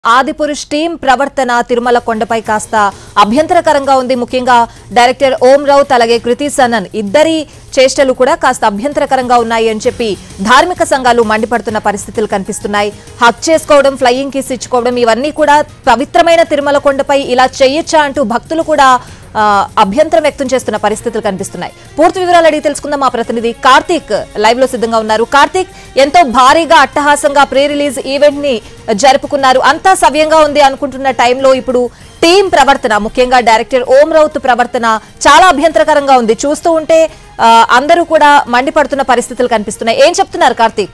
Adipurush team ప్రవర్తన తిరుమల కొండపై కాస్త అభ్యంతరకరంగా ఉంది. ముఖ్యంగా డైరెక్టర్ ఓం రౌత్ అలాగే కృతి సనన్ ఇద్దరి చేష్టలు కూడా కాస్త అభ్యంతరకరంగా ఉన్నాయి అని చెప్పి ధార్మిక సంఘాలు మండిపడుతున్న పరిస్థితులు కనిపిస్తున్నాయి. హక్ చేసుకోవడం, ఫ్లయింగ్ కిస్ ఇచ్చుకోవడం ఇవన్నీ కూడా పవిత్రమైన తిరుమల కొండపై ఇలా చేయొచ్చా అంటూ భక్తులు కూడా అభ్యంతరం వ్యక్తం చేస్తున్న పరిస్థితులు కనిపిస్తున్నాయి. పూర్తి వివరాలు అడిగి తెలుసుకుందాం. మా ప్రతినిధి కార్తీక్ లైవ్ లో సిద్ధంగా ఉన్నారు. కార్తీక్, ఎంతో భారీగా అట్టహాసంగా ప్రీ రిలీజ్ ఈవెంట్ ని జరుపుకున్నారు. అంతా సవ్యంగా ఉంది అనుకుంటున్న టైంలో ఇప్పుడు టీం ప్రవర్తన, ముఖ్యంగా డైరెక్టర్ ఓం రౌత్ ప్రవర్తన చాలా అభ్యంతరకరంగా ఉంది. చూస్తూ ఉంటే అందరూ కూడా మండిపడుతున్న పరిస్థితులు కనిపిస్తున్నాయి. ఏం చెప్తున్నారు కార్తీక్?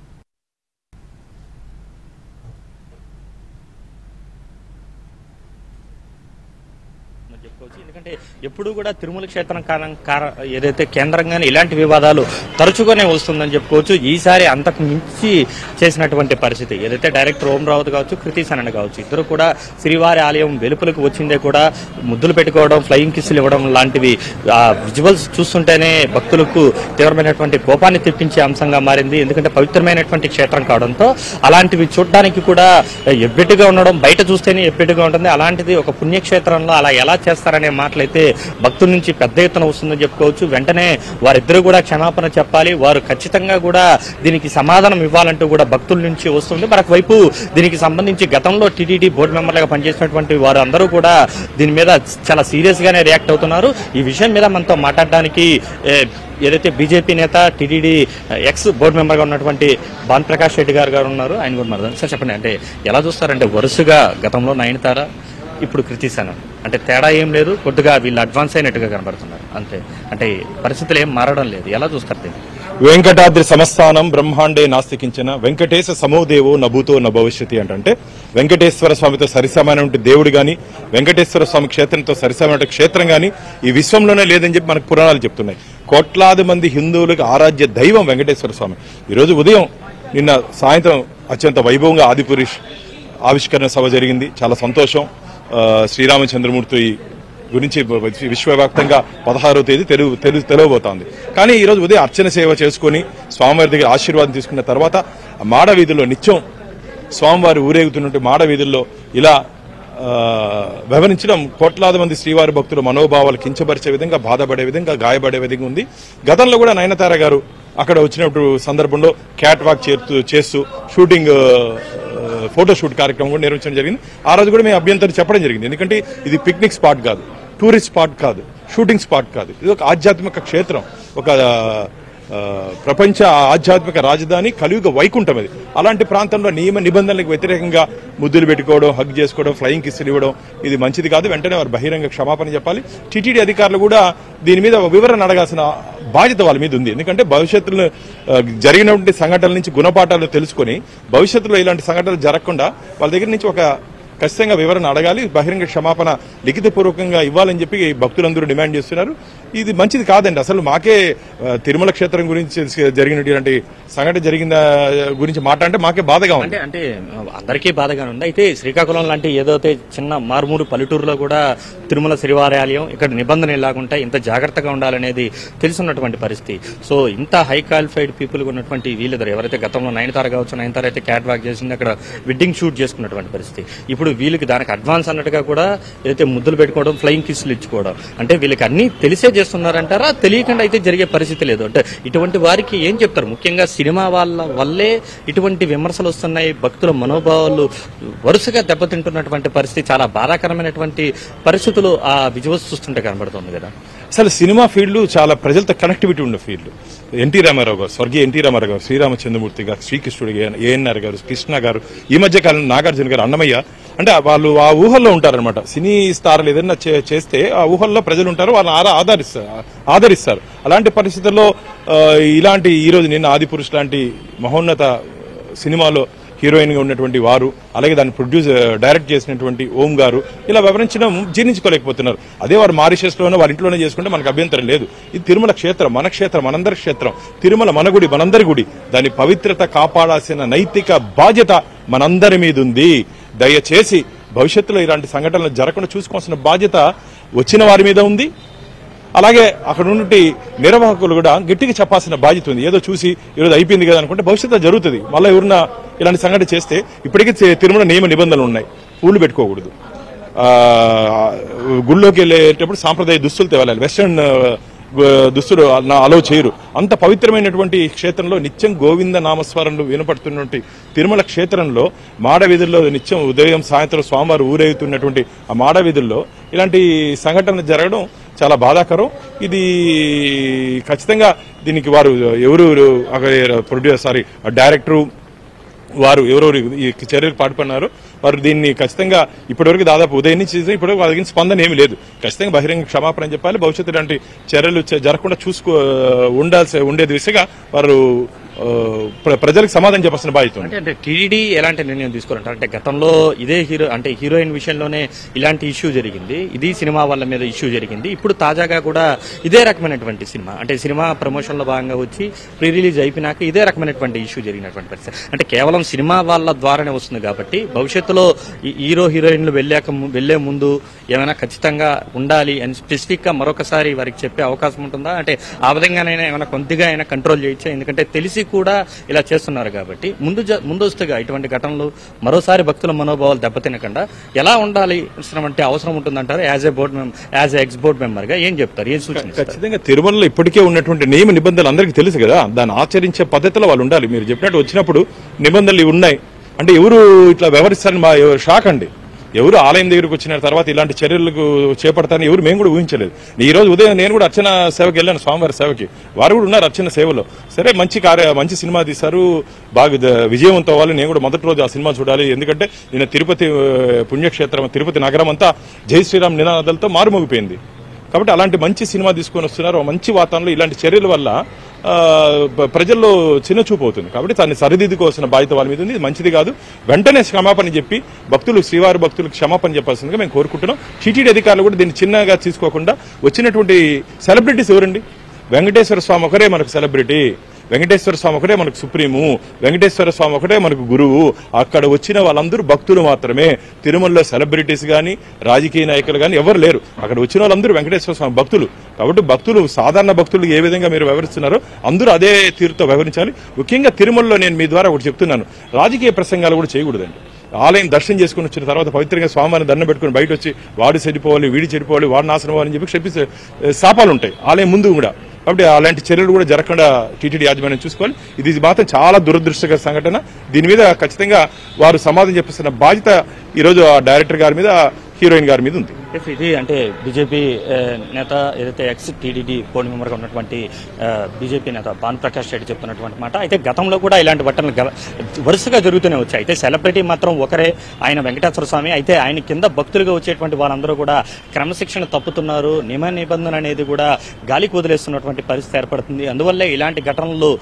ఎందుకంటే ఎప్పుడు కూడా తిరుమల క్షేత్రం ఏదైతే కేంద్రంగానే ఇలాంటి వివాదాలు తరచుగానే వస్తుందని చెప్పుకోవచ్చు. ఈసారి అంతకు మించి చేసినటువంటి పరిస్థితి ఏదైతే డైరెక్టర్ ఓం రావత్ కావచ్చు, కృతి సనన్ కావచ్చు, ఇద్దరు కూడా శ్రీవారి ఆలయం వెలుపలకు వచ్చిందే కూడా ముద్దులు పెట్టుకోవడం, ఫ్లయింగ్ కిస్సులు ఇవ్వడం లాంటివి విజువల్స్ చూస్తుంటేనే భక్తులకు తీవ్రమైనటువంటి కోపాన్ని తెప్పించే అంశంగా మారింది. ఎందుకంటే పవిత్రమైనటువంటి క్షేత్రం కావడంతో అలాంటివి చూడడానికి కూడా ఎబ్బెట్టుగా ఉండడం, బయట చూస్తేనే ఎబ్బెట్టుగా ఉంటుంది. అలాంటిది ఒక పుణ్యక్షేత్రంలో అలా ఎలా చేస్తారనే మాటలైతే భక్తుల నుంచి పెద్ద ఎత్తున వస్తుందని చెప్పుకోవచ్చు. వెంటనే వారిద్దరూ కూడా క్షమాపణ చెప్పాలి, వారు ఖచ్చితంగా కూడా దీనికి సమాధానం ఇవ్వాలంటూ కూడా భక్తుల నుంచి వస్తుంది. మరొక వైపు దీనికి సంబంధించి గతంలో టీటీడీ బోర్డు మెంబర్లుగా పనిచేసినటువంటి వారు అందరూ కూడా దీని మీద చాలా సీరియస్ గానే రియాక్ట్ అవుతున్నారు. ఈ విషయం మీద మనతో మాట్లాడడానికి ఏదైతే బీజేపీ నేత, టీటీడీ ఎక్స్ బోర్డు మెంబర్గా ఉన్నటువంటి భాన్ ప్రకాష్ రెడ్డి గారు ఉన్నారు. ఆయన కూడా మరి సార్ చెప్పండి, అంటే ఎలా చూస్తారంటే వరుసగా గతంలో నయనతార, ఇప్పుడు కృతి సనన్, అంటే తేడా ఏం లేదు, కొద్దిగా వీళ్ళు అడ్వాన్స్ అయినట్టుగా కనబడుతున్నారు అంతే. అంటే పరిస్థితులు ఏం మారడం లేదు. ఎలా చూస్తారు దీన్ని? వెంకటాద్రి సమస్థానం బ్రహ్మాండే నాస్తికించిన వెంకటేశ సమోదేవో నభూతో నభవిష్యతి అంటే వెంకటేశ్వర స్వామితో సరిసమానమైన దేవుడు గాని, వెంకటేశ్వర స్వామి క్షేత్రంతో సరిసమాన క్షేత్రం గాని ఈ విశ్వంలోనే లేదని చెప్పి మనకు పురాణాలు చెప్తున్నాయి. కోట్లాది మంది హిందువులకు ఆరాధ్య దైవం వెంకటేశ్వర స్వామి. ఈరోజు ఉదయం, నిన్న సాయంత్రం అత్యంత వైభవంగా ఆదిపురుష్ ఆవిష్కరణ సభ జరిగింది. చాలా సంతోషం. శ్రీరామచంద్రమూర్తి గురించి విశ్వవ్యాప్తంగా 16వ తేదీ తెలియబోతోంది. కానీ ఈ రోజు ఉదయం అర్చన సేవ చేసుకుని స్వామివారి దగ్గర ఆశీర్వాదం తీసుకున్న తర్వాత మాడ వీధుల్లో నిత్యం స్వామివారి ఊరేగుతున్నట్టు మాడ వీధుల్లో ఇలా వ్యవహరించడం కోట్లాది మంది శ్రీవారి భక్తుల మనోభావాలు కించపరిచే విధంగా, బాధపడే విధంగా, గాయపడే విధంగా ఉంది. గతంలో కూడా నయనతార గారు అక్కడ వచ్చినప్పుడు సందర్భంలో క్యాట్ వాక్ చేస్తూ షూటింగ్ ఫోటోషూట్ కార్యక్రమం కూడా నిర్వహించడం జరిగింది. ఆ రోజు కూడా మేము అభ్యంతరం చెప్పడం జరిగింది. ఎందుకంటే ఇది పిక్నిక్ స్పాట్ కాదు, టూరిస్ట్ స్పాట్ కాదు, షూటింగ్ స్పాట్ కాదు. ఇది ఒక ఆధ్యాత్మిక క్షేత్రం, ఒక ప్రపంచ ఆధ్యాత్మిక రాజధాని, కలియుగ వైకుంఠం. అది అలాంటి ప్రాంతంలో నియమ నిబంధనలకు వ్యతిరేకంగా ముద్దులు పెట్టుకోవడం, హగ్ చేసుకోవడం, ఫ్లయింగ్ కిస్సులు ఇవ్వడం ఇది మంచిది కాదు. వెంటనే వారు బహిరంగ క్షమాపణ చెప్పాలి. టీటీడీ అధికారులు కూడా దీని మీద వివరణ అడగాల్సిన బాధ్యత వాళ్ళ మీద ఉంది. ఎందుకంటే భవిష్యత్తులో జరిగినటువంటి సంఘటనల నుంచి గుణపాఠాలు తెలుసుకుని భవిష్యత్తులో ఇలాంటి సంఘటనలు జరగకుండా వాళ్ళ దగ్గర నుంచి ఒక ఖచ్చితంగా వివరణ అడగాలి, బహిరంగ క్షమాపణ లిఖితపూర్వకంగా ఇవ్వాలని చెప్పి భక్తులందరూ డిమాండ్ చేస్తున్నారు. ఇది మంచిది కాదండి. అసలు మాకే తిరుమల క్షేత్రం గురించి జరిగినటువంటి సంఘటన జరిగిన గురించి మాట్లాడితే మాకే బాధగా ఉంది. అంటే అందరికీ బాధగానే ఉంది. అయితే శ్రీకాకుళం లాంటి ఏదైతే చిన్న మారుమూరు పల్లెటూరులో కూడా తిరుమల శ్రీవారి ఆలయం, ఇక్కడ నిబంధనలు ఎలాగుంటే ఇంత జాగ్రత్తగా ఉండాలనేది తెలుసున్నటువంటి పరిస్థితి. సో ఇంత హై క్వాలిఫైడ్ పీపుల్ ఉన్నటువంటి వీళ్ళిద్దరు ఎవరైతే గతంలో నయనతార కావచ్చు, నయనతార అయితే క్యాట్ వాక్ చేసింది, అక్కడ వెడ్డింగ్ షూట్ చేసుకున్నటువంటి పరిస్థితి. ఇప్పుడు వీళ్ళకి దానికి అడ్వాన్స్ అన్నట్టుగా కూడా ఏదైతే ముద్దులు పెట్టుకోవడం, ఫ్లయింగ్ కిస్సులు ఇచ్చుకోవడం, అంటే వీళ్ళకి అన్ని తెలిసే చేస్తున్నారంటారా, తెలియకుండా అయితే జరిగే పరిస్థితి లేదు. అంటే ఇటువంటి వారికి ఏం చెప్తారు? ముఖ్యంగా సినిమా వాళ్ళ వల్లే ఇటువంటి విమర్శలు వస్తున్నాయి. భక్తుల మనోభావాలు వరుసగా దెబ్బతింటున్నటువంటి పరిస్థితి, చాలా బాధాకరమైనటువంటి పరిస్థితులు ఆ విజువల్స్ చూస్తుంటే కనబడుతుంది కదా. అసలు సినిమా ఫీల్డ్ చాలా ప్రజలతో కనెక్టివిటీ ఉన్న ఫీల్డ్. ఎన్టీ రామారావు గారు, స్వర్గీయ ఎన్టీ రామారావు గారు, శ్రీరామచంద్రమూర్తి గారు, శ్రీకృష్ణుడు, ఏఎన్ఆర్ గారు, కృష్ణ గారు, ఈ మధ్య కాలంలో నాగార్జున గారు, అన్నమయ్య, అంటే వాళ్ళు ఆ ఊహల్లో ఉంటారనమాట. సినీ స్టార్లు ఏదైనా చేస్తే ఆ ఊహల్లో ప్రజలు ఉంటారు, వాళ్ళని ఆదరిస్తారు. అలాంటి పరిస్థితుల్లో ఇలాంటి ఈరోజు నిన్న ఆదిపురుష్ లాంటి మహోన్నత సినిమాలో హీరోయిన్ గా ఉన్నటువంటి వారు, అలాగే దాన్ని డైరెక్ట్ చేసినటువంటి ఓం గారు ఇలా వివరించడం జీర్ణించుకోలేకపోతున్నారు. అదే వారు మారిషస్ లోనో వారి ఇంట్లోనే చేసుకుంటే మనకు అభ్యంతరం లేదు. ఇది తిరుమల క్షేత్రం, మన క్షేత్రం, మనందరి క్షేత్రం. తిరుమల మన గుడి, మనందరి గుడి. దాని పవిత్రత కాపాడాల్సిన నైతిక బాధ్యత మనందరి మీద ఉంది. దయచేసి భవిష్యత్తులో ఇలాంటి సంఘటనలు జరగకుండా చూసుకోవాల్సిన బాధ్యత వచ్చిన వారి మీద ఉంది, అలాగే అక్కడ ఉన్నటువంటి నిర్వాహకులు కూడా గట్టిగా చెప్పాల్సిన బాధ్యత ఉంది. ఏదో చూసి ఈరోజు అయిపోయింది కదా అనుకుంటే భవిష్యత్తు జరుగుతుంది. మళ్ళీ ఎవరన్నా ఇలాంటి సంఘటన చేస్తే ఇప్పటికీ తిరుమల నియమ నిబంధనలు ఉన్నాయి. పూలు పెట్టుకోకూడదు, గుళ్ళోకి వెళ్ళేటప్పుడు సాంప్రదాయ దుస్తులు తేవాలి, వెస్టర్న్ దుస్తులు అలో చేయరు. అంత పవిత్రమైనటువంటి క్షేత్రంలో నిత్యం గోవింద నామస్మరణలు వినపడుతున్నటువంటి తిరుమల క్షేత్రంలో మాడవీధుల్లో నిత్యం ఉదయం సాయంత్రం స్వామివారు ఊరేగుతున్నటువంటి ఆ మాడవీధుల్లో ఇలాంటి సంఘటన జరగడం చాలా బాధాకరం. ఇది ఖచ్చితంగా దీనికి వారు ఎవరు ప్రొడ్యూసర్ డైరెక్టరు వారు ఎవరెవరు ఈ చర్యలకు పాటుపడినారు వారు దీన్ని ఖచ్చితంగా ఇప్పటివరకు దాదాపు ఉదయం నుంచి ఇప్పటివరకు వాళ్ళకి స్పందన ఏమీ లేదు. ఖచ్చితంగా బహిరంగ క్షమాపణ చెప్పాలి. భవిష్యత్తు ఇలాంటి చర్యలు జరగకుండా ఉండే దిశగా వారు ప్రజలకు సమాధానం చెప్పాల్సిన బాధ్యత ఉంది. అంటే టీడీడీ ఎలాంటి నిర్ణయం తీసుకోవాలంటారు? అంటే గతంలో ఇదే హీరోయిన్ విషయంలోనే ఇలాంటి ఇష్యూ జరిగింది, ఇది సినిమా వాళ్ళ మీద ఇష్యూ జరిగింది. ఇప్పుడు తాజాగా కూడా ఇదే రకమైనటువంటి సినిమా, అంటే సినిమా ప్రమోషన్ లో భాగంగా వచ్చి ప్రీ రిలీజ్ అయిపోయినాక ఇదే రకమైనటువంటి ఇష్యూ జరిగినటువంటి పరిస్థితి. అంటే కేవలం సినిమా వాళ్ళ ద్వారానే వస్తుంది కాబట్టి భవిష్యత్తులో హీరో హీరోయిన్లు వెళ్లే ముందు ఏమైనా ఖచ్చితంగా ఉండాలి అని స్పెసిఫిక్ గా మరొకసారి వారికి చెప్పే అవకాశం ఉంటుందా? అంటే ఆ విధంగానైనా ఏమైనా కొద్దిగా అయినా కంట్రోల్ చేయొచ్చా? ఎందుకంటే తెలిసి కూడా ఇలా చేస్తున్నారు కాబట్టి ముందస్తుగా ఇటువంటి ఘటనలు మరోసారి భక్తుల మనోభావాలు దెబ్బతినకుండా ఎలా ఉండాలి అంటే అవసరం ఉంటుందంటారు? యాజ్ ఎక్స్ బోర్డ్ మెంబర్ గా ఏం చెప్తారు, ఏం సూచన? ఖచ్చితంగా తిరుమలలో ఇప్పటికే ఉన్నటువంటి నియమ నిబంధనలు అందరికీ తెలుసు కదా, దాన్ని ఆచరించే పద్ధతిలో వాళ్ళు ఉండాలి. మీరు చెప్పినట్టు వచ్చినప్పుడు నిబంధనలు ఉన్నాయి అంటే ఎవరు ఇట్లా వ్యవహరిస్తారని మా షాక్ అండి. ఎవరు ఆలయం దగ్గరకు వచ్చిన తర్వాత ఇలాంటి చర్యలకు చేపడతారని ఎవరు మేము కూడా ఊహించలేదు. ఈ రోజు ఉదయం నేను కూడా అర్చన సేవకి వెళ్ళాను, స్వామివారి సేవకి. వారు కూడా ఉన్నారు అర్చన సేవలో. సరే మంచి సినిమా తీశారు, బాగా విజయవంతం అవ్వాలి. నేను కూడా మొదటి రోజు ఆ సినిమా చూడాలి. ఎందుకంటే నిన్న తిరుపతి పుణ్యక్షేత్రం, తిరుపతి నగరం అంతా జై శ్రీరామ్ నినాదాలతో మారుమోగిపోయింది. కాబట్టి అలాంటి మంచి సినిమా తీసుకొని వస్తున్నారు. మంచి వాతావరణంలో ఇలాంటి చర్యల వల్ల ప్రజల్లో చిన్న చూపు అవుతుంది. కాబట్టి దాన్ని సరిదిద్దుకోవాల్సిన బాధ్యత వాళ్ళ మీద ఉంది. ఇది మంచిది కాదు. వెంటనే క్షమాపణ చెప్పి శ్రీవారి భక్తులకు క్షమాపణ చెప్పాల్సిందిగా మేము కోరుకుంటున్నాం. టీటీడీ అధికారులు కూడా దీన్ని చిన్నగా తీసుకోకుండా వచ్చినటువంటి సెలబ్రిటీస్ ఎవరండి? వెంకటేశ్వర స్వామి ఒకరే మనకు సెలబ్రిటీ, వెంకటేశ్వర స్వామి ఒకటే మనకు సుప్రీము, వెంకటేశ్వర స్వామి ఒకటే మనకు గురువు. అక్కడ వచ్చిన వాళ్ళందరూ భక్తులు మాత్రమే. తిరుమలలో సెలబ్రిటీస్ గాని రాజకీయ నాయకులు గాని ఎవరు లేరు. అక్కడ వచ్చిన వాళ్ళందరూ వెంకటేశ్వర స్వామి భక్తులు. కాబట్టి భక్తులు, సాధారణ భక్తులు ఏ విధంగా మీరు వ్యవహరిస్తున్నారో అందరూ అదే తీరుతో వ్యవహరించాలి. ముఖ్యంగా తిరుమలలో నేను మీ ద్వారా ఒకటి చెప్తున్నాను, రాజకీయ ప్రసంగాలు కూడా చేయకూడదండి. ఆలయం దర్శనం చేసుకుని వచ్చిన తర్వాత పవిత్రంగా స్వామివారిని దండం పెట్టుకుని బయట వచ్చి వాడు చెడిపోవాలి, వీడి చెడిపోవాలి, వాడు నాశనం అవ్వాలని చెప్పి చెప్పి శాపాలు ఉంటాయి ఆలయం ముందు కూడా. కాబట్టి అలాంటి చర్యలు కూడా జరగకుండా టీటీడీ యాజమాన్యం చూసుకోవాలి. ఇది మాత్రం చాలా దురదృష్టకర సంఘటన. దీని మీద ఖచ్చితంగా వారు సమాధానం చెప్పాల్సిన బాధ్యత ఈరోజు ఆ డైరెక్టర్ గారి మీద, హీరోయిన్ గారి మీద ఉంది. ఇది అంటే బీజేపీ నేత ఏదైతే ఎక్స్ టీడీడీ బోర్డు మెంబర్గా ఉన్నటువంటి బీజేపీ నేత భానుప్రకాష్ రెడ్డి చెప్తున్నటువంటి మాట. అయితే గతంలో కూడా ఇలాంటి ఘటనలు వరుసగా జరుగుతూనే వచ్చాయి. అయితే సెలబ్రిటీ మాత్రం ఒకరే, ఆయన వెంకటేశ్వర స్వామి. అయితే ఆయన కింద భక్తులుగా వచ్చేటువంటి వాళ్ళందరూ కూడా క్రమశిక్షణ తప్పుతున్నారు, నియమ నిబంధన అనేది కూడా గాలికి వదిలేస్తున్నటువంటి పరిస్థితి ఏర్పడుతుంది. అందువల్లే ఇలాంటి ఘటనలు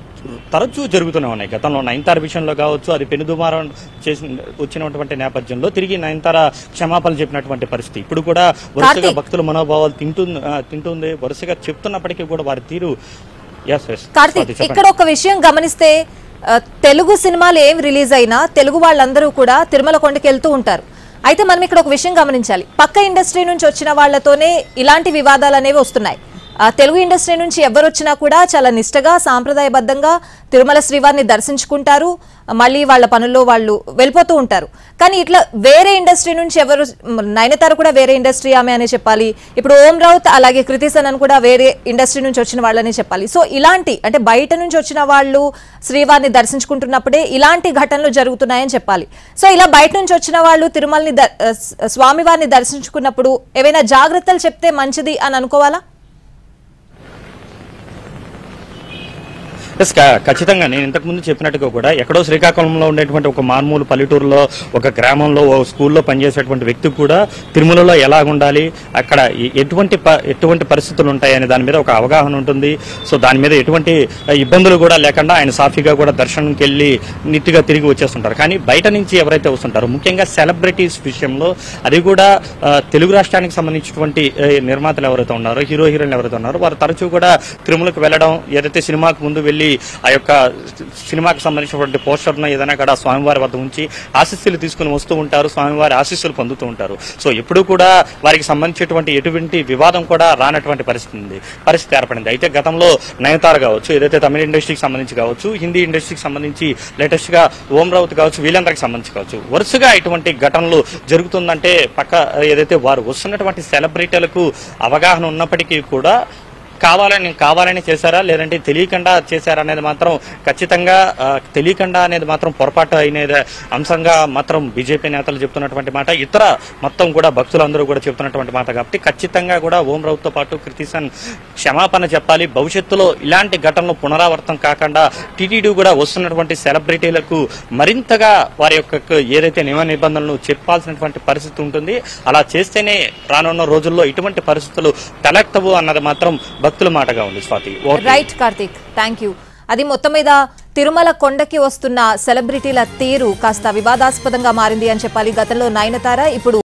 తరచూ జరుగుతూనే ఉన్నాయి. గతంలో నయనతార విషయంలో కావచ్చు, అది పెనుదుమారం వచ్చినటువంటి నేపథ్యంలో తిరిగి నయనతార క్షమాపణ చెప్పినటువంటి పరిస్థితి. ఇప్పుడు కూడా వరుసగా భక్తుల మనోభావాలు తింటుంది. వరుసగా చెప్తున్నప్పటికీ కూడా వారి తీరు. కార్తీక్, ఇక్కడ ఒక విషయం గమనిస్తే తెలుగు సినిమాలు ఏం రిలీజ్ అయినా తెలుగు వాళ్ళందరూ కూడా తిరుమల కొండకి వెళ్తూ ఉంటారు. అయితే మనం ఇక్కడ ఒక విషయం గమనించాలి, పక్క ఇండస్ట్రీ నుంచి వచ్చిన వాళ్లతోనే ఇలాంటి వివాదాలు అనేవి వస్తున్నాయి. తెలుగు ఇండస్ట్రీ నుంచి ఎవరు వచ్చినా కూడా చాలా నిష్టగా, సాంప్రదాయబద్ధంగా తిరుమల శ్రీవారిని దర్శించుకుంటారు, మళ్ళీ వాళ్ళ పనుల్లో వాళ్ళు వెళ్ళిపోతూ ఉంటారు. కానీ ఇట్లా వేరే ఇండస్ట్రీ నుంచి ఎవరు, నయనతార కూడా వేరే ఇండస్ట్రీ ఆమె అనే చెప్పాలి, ఇప్పుడు ఓం రావుత్ అలాగే కృతి సనన్ కూడా వేరే ఇండస్ట్రీ నుంచి వచ్చిన వాళ్ళనే చెప్పాలి. సో ఇలాంటి అంటే బయట నుంచి వచ్చిన వాళ్ళు శ్రీవారిని దర్శించుకుంటున్నప్పుడే ఇలాంటి ఘటనలు జరుగుతున్నాయని చెప్పాలి. సో ఇలా బయట నుంచి వచ్చిన వాళ్ళు తిరుమలని స్వామివారిని దర్శించుకున్నప్పుడు ఏవైనా జాగ్రత్తలు చెప్తే మంచిది అని అనుకోవాలా? ఖచ్చితంగా నేను ఇంతకుముందు చెప్పినట్టుగా కూడా ఎక్కడో శ్రీకాకుళంలో ఉండేటువంటి ఒక మార్మూలు పల్లెటూరులో, ఒక గ్రామంలో, ఓ స్కూల్లో పనిచేసేటువంటి వ్యక్తి కూడా తిరుమలలో ఎలా ఉండాలి, అక్కడ ఎటువంటి పరిస్థితులు ఉంటాయనే దాని మీద ఒక అవగాహన ఉంటుంది. సో దాని మీద ఎటువంటి ఇబ్బందులు కూడా లేకుండా ఆయన సాఫీగా కూడా దర్శనంకి వెళ్ళి నీట్గా తిరిగి వచ్చేస్తుంటారు. కానీ బయట నుంచి ఎవరైతే వస్తుంటారో, ముఖ్యంగా సెలబ్రిటీస్ విషయంలో, అది కూడా తెలుగు రాష్ట్రానికి సంబంధించినటువంటి నిర్మాతలు ఎవరైతే ఉన్నారో, హీరోయిన్లు ఎవరైతే ఉన్నారో, వారు తరచూ కూడా తిరుమలకు వెళ్ళడం, ఏదైతే సినిమాకు ముందు వెళ్ళి వెళ్లి ఆ యొక్క సినిమాకి సంబంధించినటువంటి పోస్టర్ను ఏదైనా కూడా స్వామివారి వద్ద ఉంచి ఆశీస్సులు తీసుకుని వస్తూ ఉంటారు, స్వామివారి ఆశీస్సులు పొందుతూ ఉంటారు. సో ఎప్పుడు కూడా వారికి సంబంధించినటువంటి ఎటువంటి వివాదం కూడా రానటువంటి పరిస్థితి ఏర్పడింది. అయితే గతంలో నయనతార కావచ్చు, ఏదైతే తమిళ ఇండస్ట్రీకి సంబంధించి కావచ్చు, హిందీ ఇండస్ట్రీకి సంబంధించి లేటెస్ట్ గా ఓం రావుత్ కావచ్చు, వీళ్ళందరికి సంబంధించి కావచ్చు, వరుసగా ఇటువంటి ఘటనలు జరుగుతుందంటే పక్క ఏదైతే వారు వస్తున్నటువంటి సెలబ్రిటీలకు అవగాహన ఉన్నప్పటికీ కూడా కావాలని చేశారా లేదంటే తెలియకుండా చేశారా అనేది మాత్రం ఖచ్చితంగా తెలియకుండా అనేది మాత్రం పొరపాటు అయిన అంశంగా మాత్రం బీజేపీ నేతలు చెప్తున్నటువంటి మాట, ఇతర మొత్తం కూడా భక్తులందరూ కూడా చెప్తున్నటువంటి మాట. కాబట్టి ఖచ్చితంగా కూడా ఓం రావుత్ తో పాటు కృతిసన్ క్షమాపణ చెప్పాలి. భవిష్యత్తులో ఇలాంటి ఘటనలు పునరావృతం కాకుండా టీటీడీ కూడా వస్తున్నటువంటి సెలబ్రిటీలకు మరింతగా వారి యొక్క ఏదైతే నియమ నిబంధనలు చెప్పాల్సినటువంటి పరిస్థితి ఉంటుంది. అలా చేస్తేనే రానున్న రోజుల్లో ఇటువంటి పరిస్థితులు తలెత్తవు అన్నది మాత్రం భక్తుల మాటగా ఉంది. Swathi. Right Karthik, thank you. అది మొత్తం మీద తిరుమల కొండకి వస్తున్న సెలబ్రిటీల తీరు కాస్త వివాదాస్పదంగా మారింది అని చెప్పాలి. గతంలో నయనతార, ఇప్పుడు